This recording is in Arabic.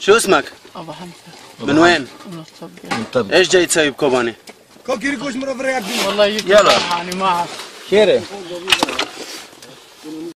شو اسمك؟ أبو حمزة. من وين؟ من الطبيعة. ايش جاي تسوي بكوباني؟ والله يلا يعني ما أعرف. خيره